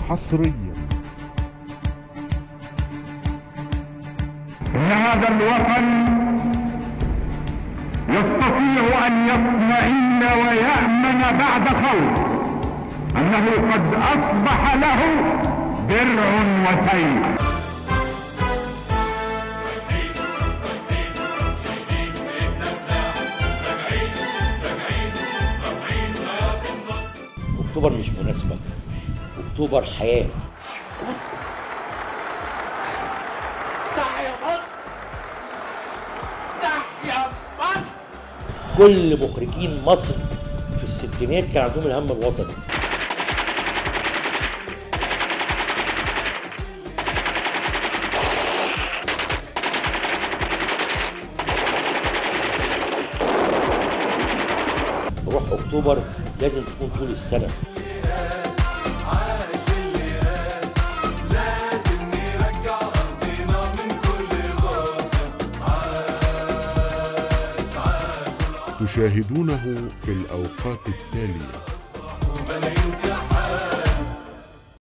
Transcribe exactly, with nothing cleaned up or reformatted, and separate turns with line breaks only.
حصريا.
إن هذا الوطن يستطيع أن يطمئن ويأمن بعد خوف أنه قد أصبح له درع وسيف.
اكتوبر مش مناسبة، اكتوبر حياة.
مصر تحيا مصر، تحيا مصر.
كل مخرجين مصر في الستينات كان عندهم الهم الوطني. روح اكتوبر لازم تكون طول السنة.
تشاهدونه في الأوقات التالية.